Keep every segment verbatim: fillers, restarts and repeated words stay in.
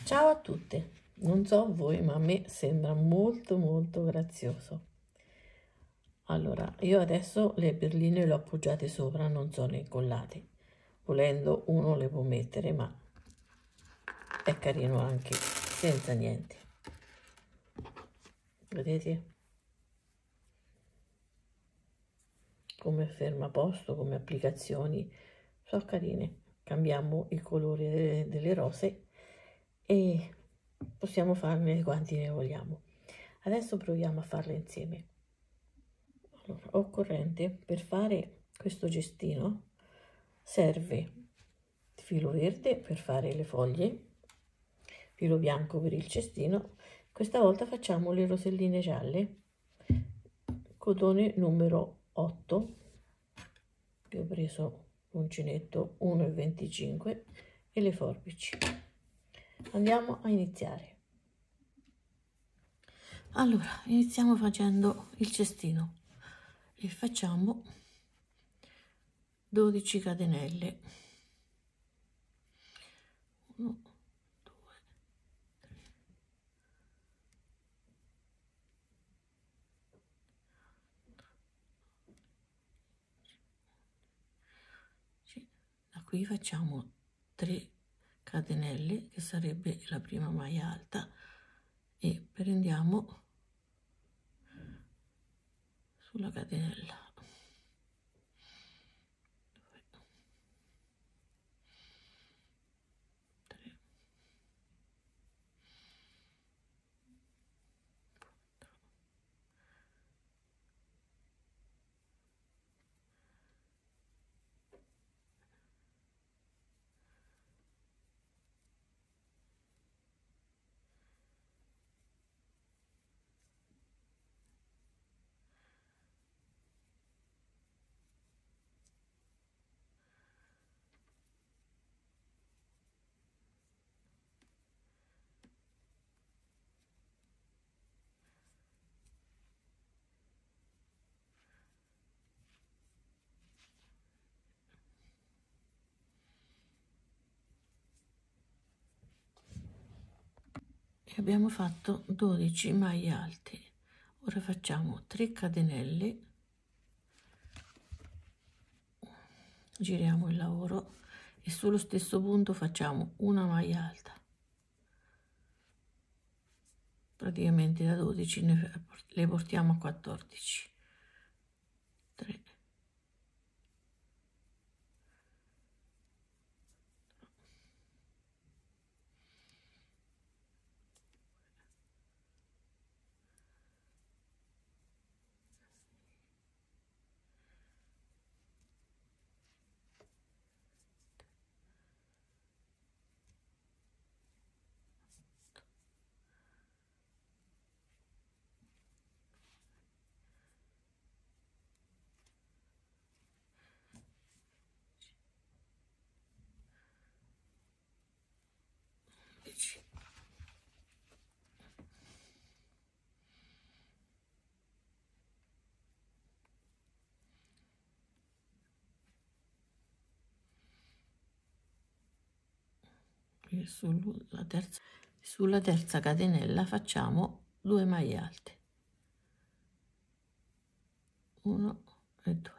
Ciao a tutte, non so voi, ma a me sembra molto molto grazioso. Allora, io adesso le perline le ho appoggiate sopra, non sono incollate. Volendo uno le può mettere, ma è carino anche senza niente. Vedete? Come fermaposto, come applicazioni, sono carine. Cambiamo il colore delle, delle rose e possiamo farne quanti ne vogliamo. Adesso proviamo a farle insieme. Allora, occorrente per fare questo cestino serve filo verde per fare le foglie, filo bianco per il cestino. Questa volta facciamo le roselline gialle, cotone numero otto. Io ho preso l'uncinetto uno virgola venticinque e le forbici. Andiamo a iniziare. Allora, iniziamo facendo il cestino e facciamo dodici catenelle. uno, due, tre, da qui facciamo tre catenelle, che sarebbe la prima maglia alta, e prendiamo sulla catenella e abbiamo fatto dodici maglie alte. Ora facciamo tre catenelle, giriamo il lavoro e sullo stesso punto facciamo una maglia alta. Praticamente da dodici ne, le portiamo a quattordici. tre, e sulla terza, sulla terza catenella facciamo due maglie alte, uno e due,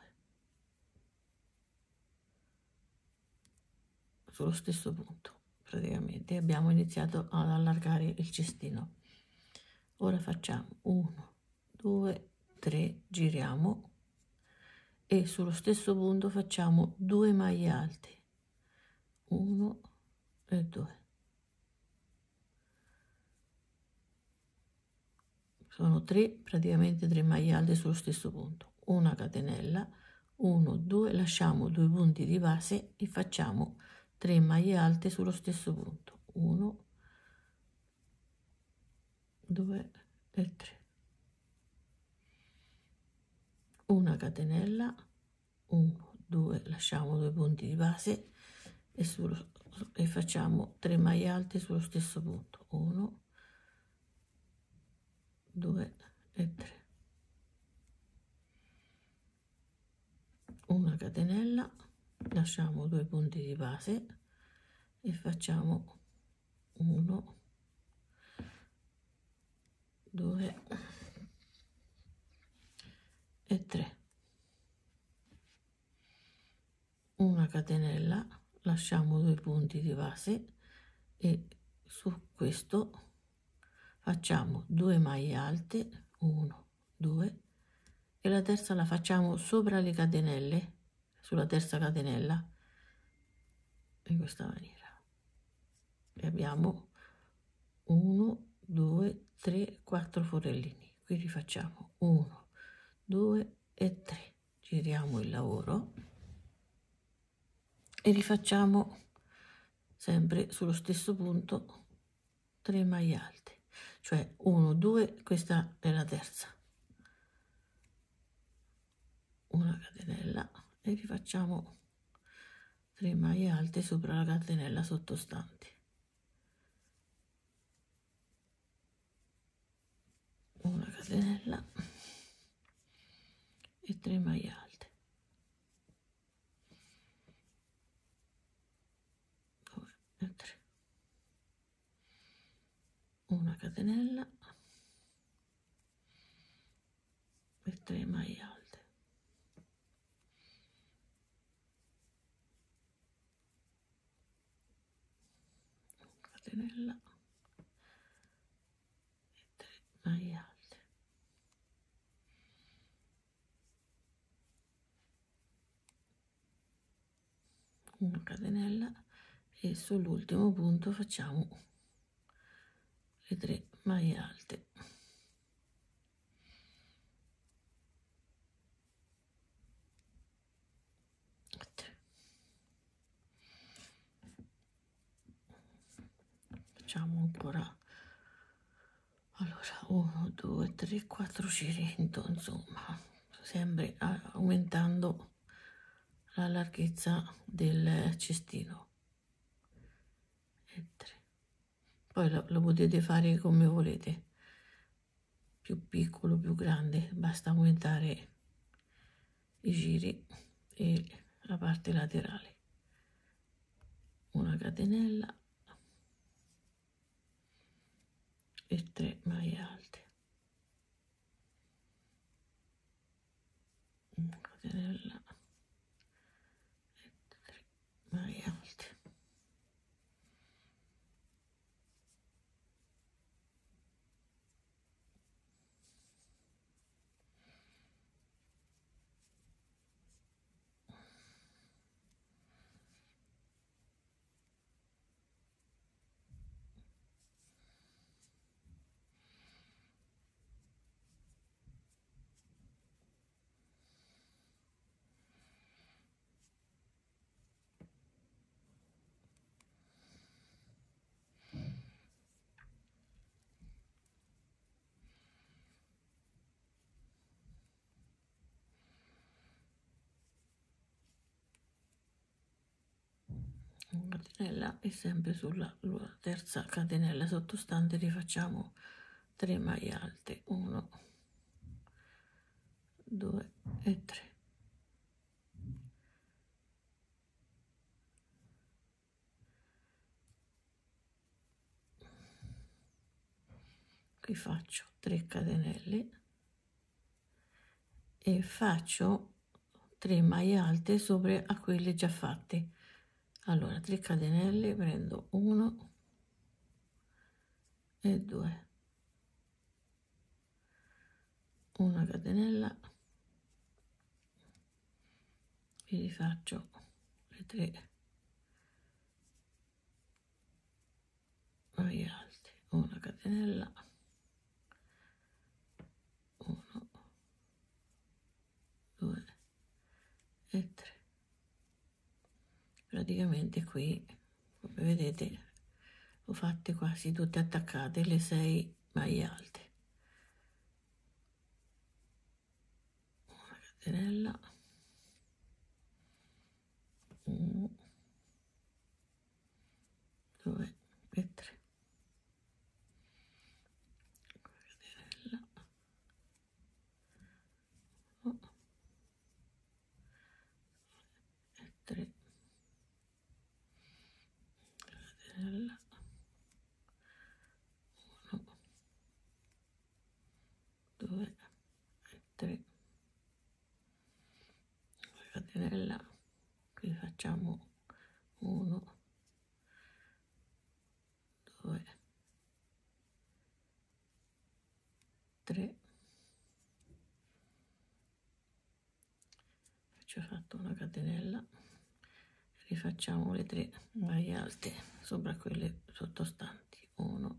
sullo stesso punto. Praticamente abbiamo iniziato ad allargare il cestino. Ora facciamo uno, due, tre, giriamo e sullo stesso punto facciamo due maglie alte, uno e due. Sono tre, praticamente tre maglie alte sullo stesso punto, una catenella, uno, due, lasciamo due punti di base e facciamo tre maglie alte sullo stesso punto, uno, due e tre, una catenella, uno, due, lasciamo due punti di base e, sullo, e facciamo tre maglie alte sullo stesso punto, uno, due e tre, una catenella, lasciamo due punti di base e facciamo uno, due e tre, una catenella, lasciamo due punti di base e su questo facciamo due maglie alte, uno, due, e la terza la facciamo sopra le catenelle, sulla terza catenella, in questa maniera, e abbiamo uno, due, tre, quattro forellini. Qui rifacciamo uno, due e tre, giriamo il lavoro e rifacciamo sempre sullo stesso punto tre maglie alte, cioè uno, due, questa è la terza, una catenella e rifacciamo tre maglie alte sopra la catenella sottostante, una catenella e tre maglie alte, due e tre, una catenella e tre maglie alte, una catenella e tre maglie alte, una catenella e sull'ultimo punto facciamo le tre maglie alte, facciamo ancora, allora uno, due, tre, quattro giri, insomma, sempre aumentando la larghezza del cestino, e tre. Poi lo, lo potete fare come volete, più piccolo, più grande, basta aumentare i giri e la parte laterale, una catenella e tre maglie alte, una catenella e tre maglie alte, una catenella e sempre sulla terza catenella sottostante rifacciamo tre maglie alte, uno, due e tre, qui faccio tre catenelle e faccio tre maglie alte sopra a quelle già fatte. Allora tre catenelle, prendo uno e due, una catenella e rifaccio le tre maglie alte, una catenella, uno, due e tre. Praticamente qui, come vedete, ho fatte quasi tutte attaccate le sei maglie alte, una catenella, uno, due e tre, catenella, uno e tre, catenella, uno, tre, ci ho fatto una catenella, rifacciamo le tre maglie alte sopra quelle sottostanti, uno,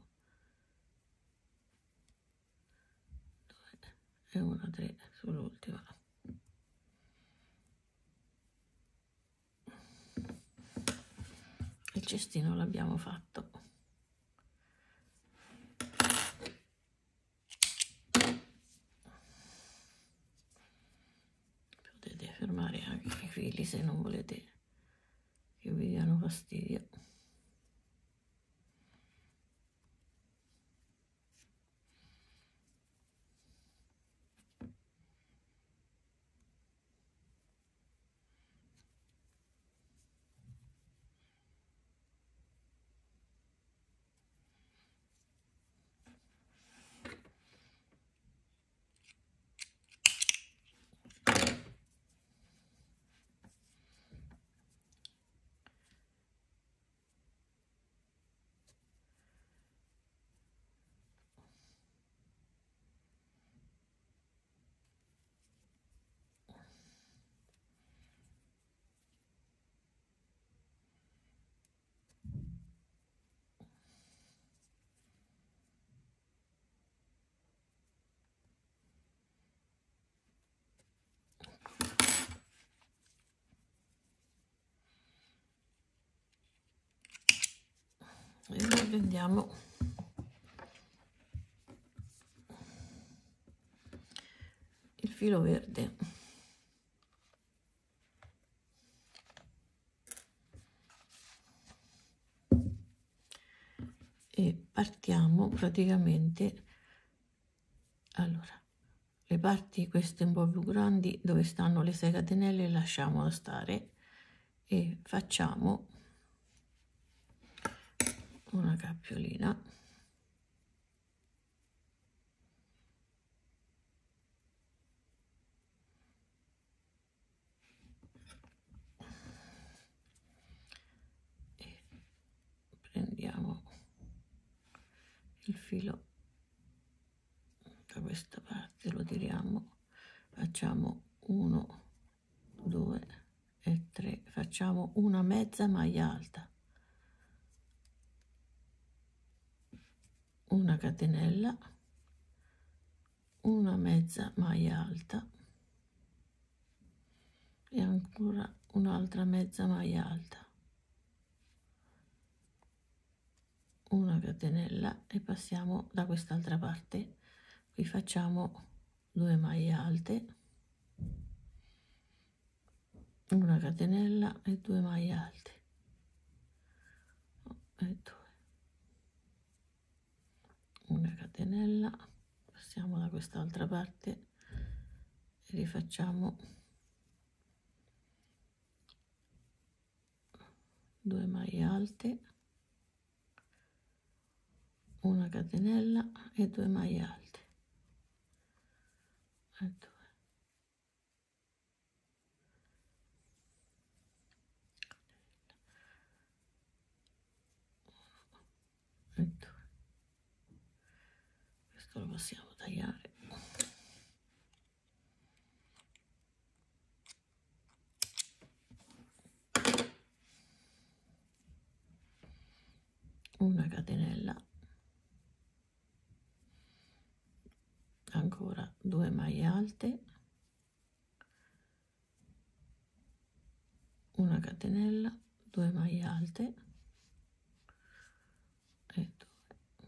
due e una, tre sull'ultima. Il cestino l'abbiamo fatto. Potete fermare anche i fili se non volete che vi diano fastidio. E prendiamo il filo verde e partiamo praticamente. Allora, le parti queste un po' più grandi dove stanno le sei catenelle lasciamo stare e facciamo una cappiolina, e prendiamo il filo da questa parte, lo tiriamo, facciamo uno, due e tre, facciamo una mezza maglia alta, una catenella, una mezza maglia alta e ancora un'altra mezza maglia alta, una catenella e passiamo da quest'altra parte. Qui facciamo due maglie alte, una catenella e due maglie alte e due, una catenella, passiamo da quest'altra parte e rifacciamo due maglie alte, una catenella e due maglie alte e due, e due. Questo lo possiamo tagliare. Una catenella, ancora due maglie alte, una catenella, due maglie alte e due,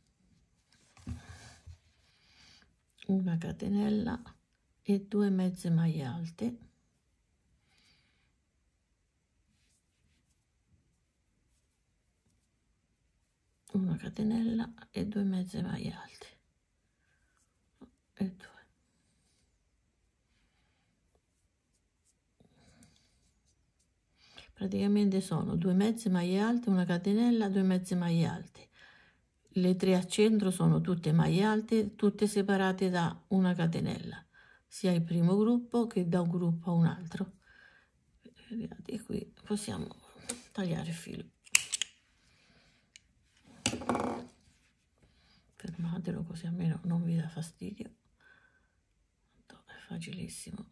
una catenella e due mezze maglie alte, una catenella e due mezze maglie alte e due, praticamente sono due mezze maglie alte, una catenella, due mezze maglie alte. Le tre a centro sono tutte maglie alte, tutte separate da una catenella, sia il primo gruppo che da un gruppo a un altro. Vedete, qui possiamo tagliare il filo. Fermate. fermatelo così almeno non vi dà fastidio. È facilissimo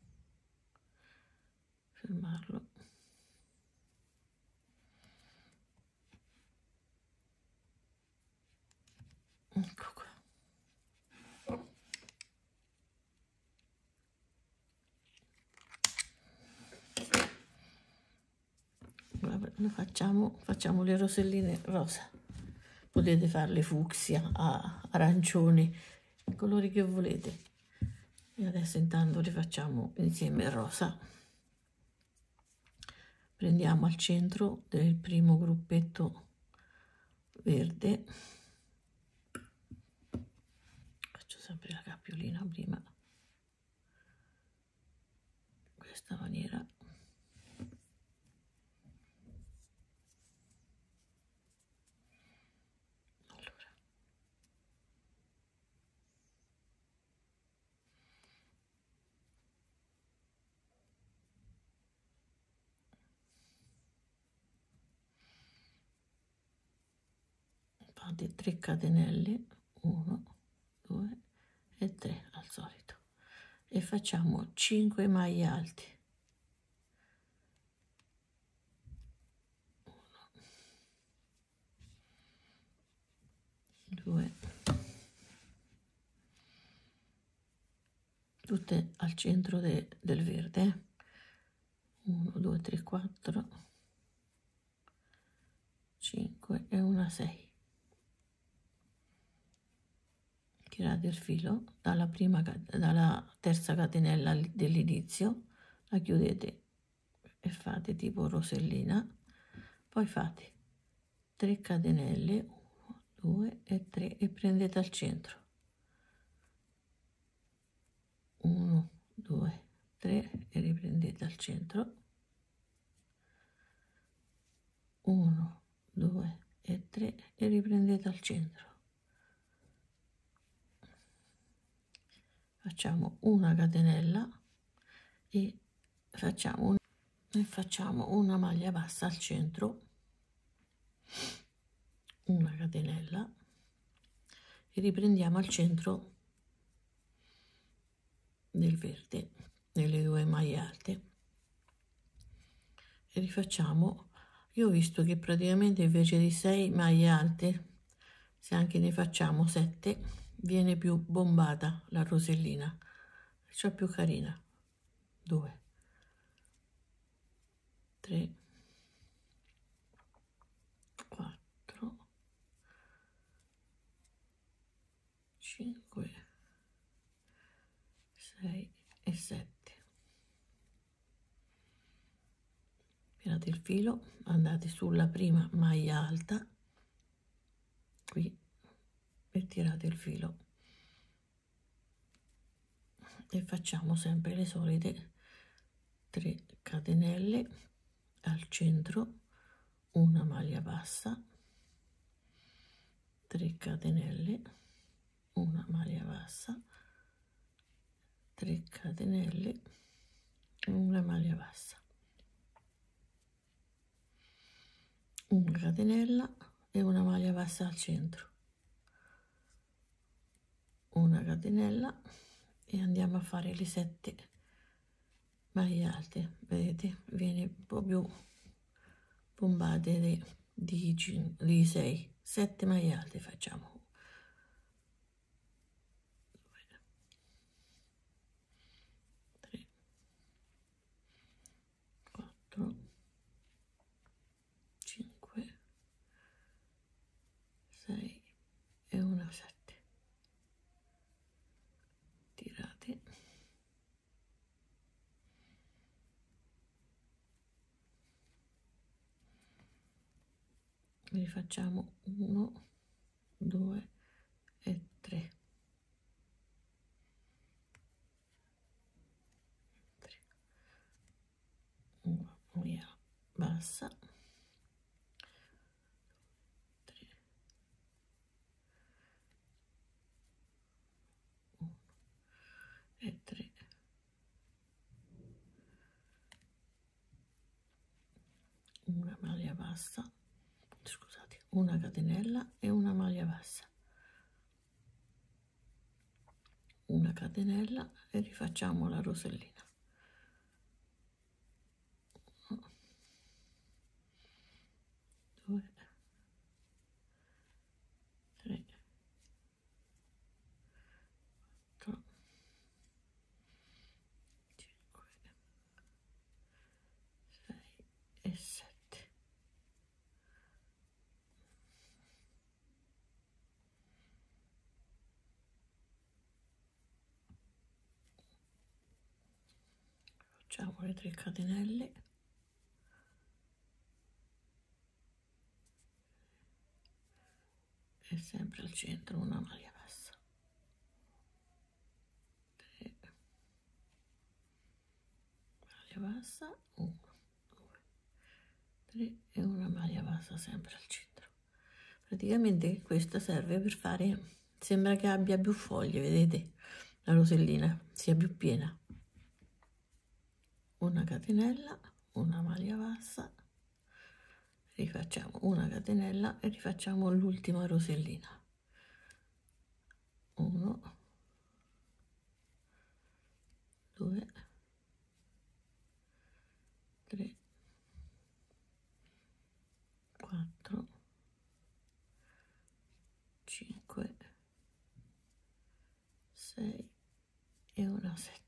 fermarlo. Ecco qua. Lo facciamo, facciamo le roselline rosa. Potete farle fucsia, a arancioni, i colori che volete. E adesso intanto le facciamo insieme rosa. Prendiamo al centro del primo gruppetto verde. Faccio sempre la cappiolina prima. In questa maniera. Fate tre catenelle, uno, due e tre al solito, e facciamo cinque maglie alte. uno, due, tutte al centro de, del verde. uno, due, tre, quattro, cinque e una sei. Tirate il filo dalla prima, dalla terza catenella dell'inizio, la chiudete e fate tipo rosellina, poi fate tre catenelle, uno, due e tre, e prendete al centro, uno, due, tre, e riprendete al centro, uno, due e tre, e riprendete al centro. Facciamo una catenella e facciamo, un, e facciamo una maglia bassa al centro, una catenella, e riprendiamo al centro del verde nelle due maglie alte e rifacciamo. Io ho visto che praticamente invece di sei maglie alte, se anche ne facciamo sette, viene più bombata la rosellina, cioè più carina. Due, tre, quattro, cinque, sei e sette. Tirate il filo, andate sulla prima maglia alta qui e tirate il filo e facciamo sempre le solite tre catenelle al centro, una maglia bassa, tre catenelle, una maglia bassa, tre catenelle, una maglia bassa, una catenella e una maglia bassa al centro, una catenella, e andiamo a fare le sette maglie alte. Vedete, viene un po' più bombate di, di, di sei, sette maglie alte facciamo. cinque, sei e una sette. Tirate. Rifacciamo uno, due e tre. Una maglia bassa. E tre, una maglia bassa, scusate, una catenella e una maglia bassa, una catenella e rifacciamo la rosellina. Uno, due, tre, quattro, cinque, sei e sette. Facciamo le tre catenelle e sempre al centro una maglia bassa. tre, maglia bassa, uno, due, tre e una maglia bassa sempre al centro. Praticamente questa serve per fare, sembra che abbia più foglie, vedete? La rosellina sia più piena. Una catenella, una maglia bassa, rifacciamo una catenella e rifacciamo l'ultima rosellina. Uno, due, tre, quattro, cinque, sei e una sette.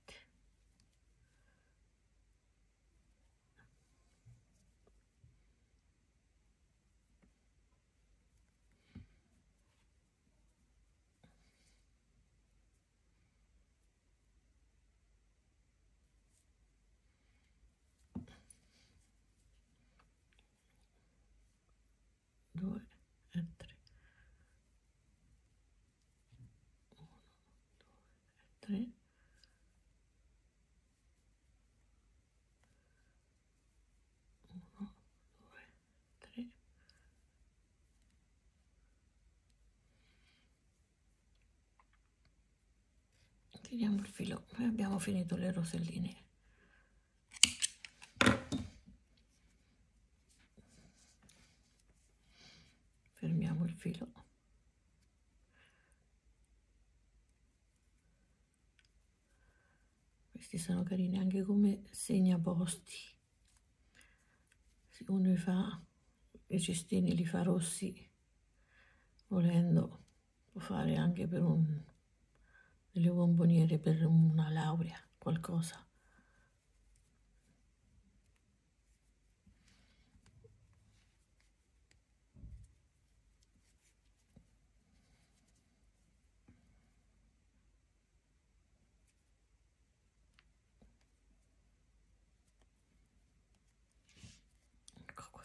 Due e tre. Uno, due e tre. Uno, due, tre. Tiriamo il filo e abbiamo finito le roselline. Fermiamo il filo. Questi sono carini anche come segnaposti. Se uno li fa, i cestini li fa rossi, volendo, può fare anche per un, delle bomboniere per una laurea, qualcosa. Ecco qua.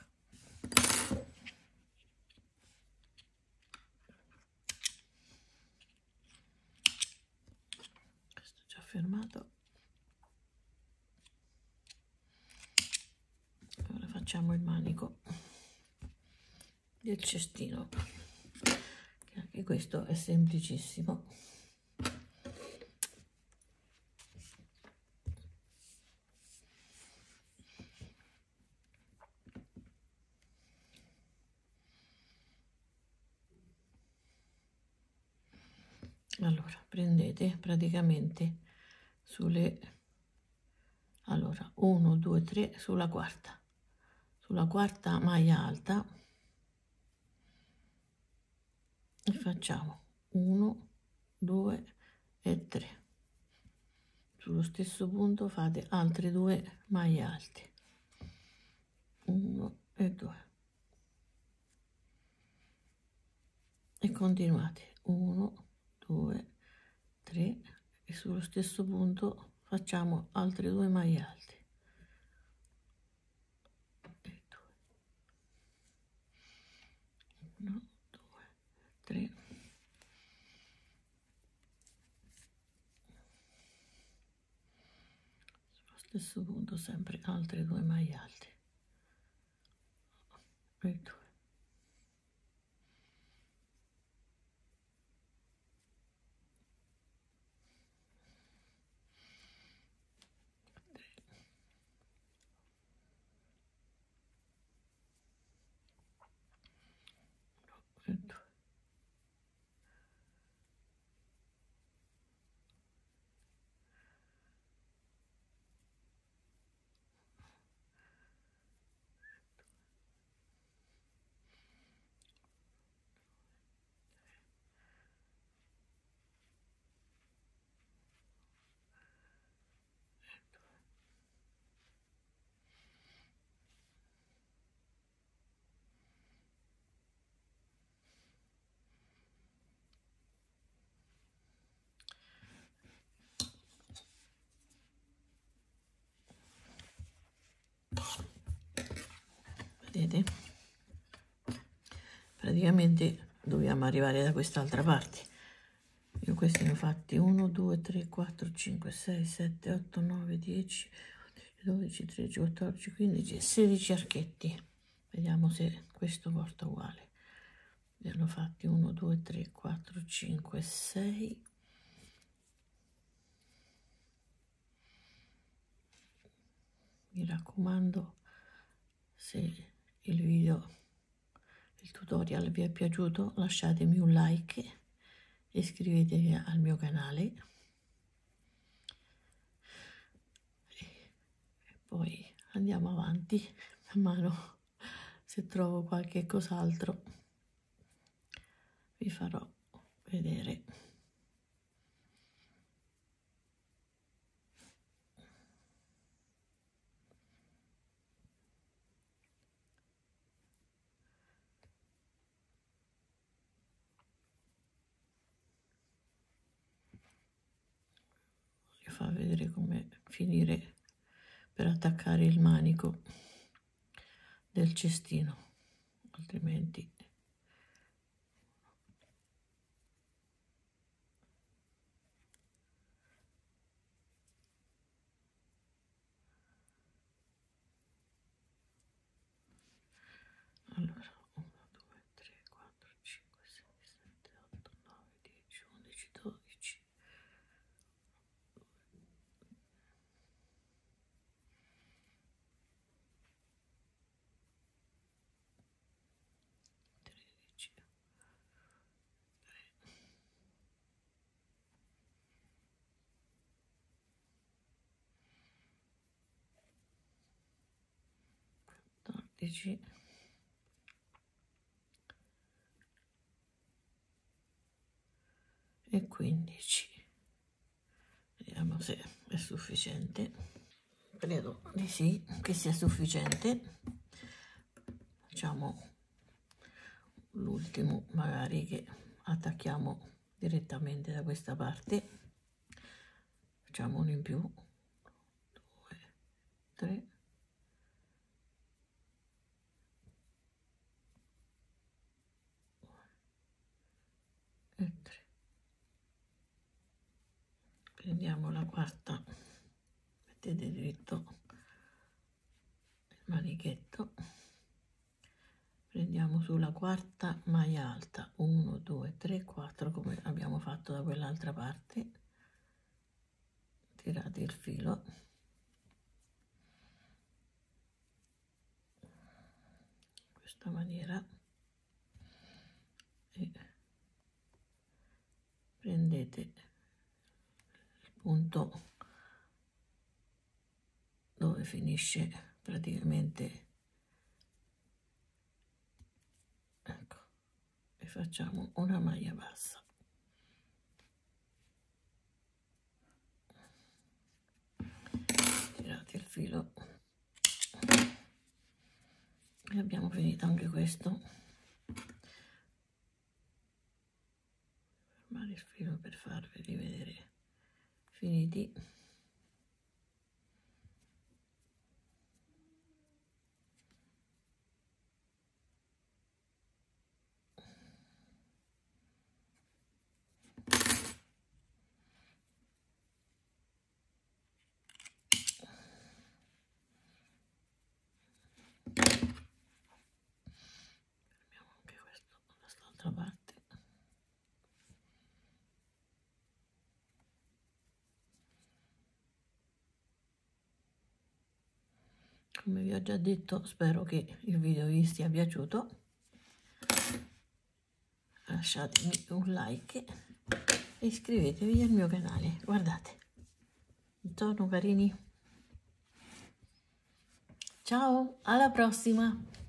Questo già fermato. Ora facciamo il manico del cestino, che anche questo è semplicissimo. Allora prendete praticamente sulle, allora uno, due, tre, sulla quarta sulla quarta maglia alta e facciamo uno, due e tre. Sullo stesso punto fate altre due maglie alte, uno e due, e continuate uno, due, tre e sullo stesso punto facciamo altre due maglie alte e due, uno, due, tre, sullo stesso punto sempre altre due maglie alte e due. E due. vedete? Praticamente dobbiamo arrivare da quest'altra parte. Io questi ne ho fatti uno, due, tre, quattro, cinque, sei, sette, otto, nove, dieci, dodici, tredici, quattordici, quindici, sedici archetti. Vediamo se questo porta uguale. Ne hanno fatti uno, due, tre, quattro, cinque, sei. Mi raccomando, se il video, il tutorial vi è piaciuto, lasciatemi un like e iscrivetevi al mio canale. E poi andiamo avanti, man mano, se trovo qualche cos'altro vi farò vedere. Voglio far vedere come finire per attaccare il manico del cestino, altrimenti allora uno, due, tre, quattro, cinque, sei, sette, otto, nove, dieci, undici, dodici, tredici, quattordici, e quindici. Vediamo se è sufficiente. Credo di sì, che sia sufficiente. Facciamo l'ultimo, magari, che attacchiamo direttamente da questa parte. Facciamo uno in più, due, tre, e tre. Prendiamo la quarta, mettete dritto il manichetto, prendiamo sulla quarta maglia alta, uno, due, tre, quattro, come abbiamo fatto da quell'altra parte, tirate il filo, in questa maniera, e prendete il punto dove finisce praticamente, ecco, e facciamo una maglia bassa. Tirate il filo e abbiamo finito anche questo. Fermare il filo per farvi vedere finiti. Come vi ho già detto, spero che il video vi sia piaciuto. Lasciatemi un like e iscrivetevi al mio canale. Guardate, buongiorno carini, ciao, alla prossima.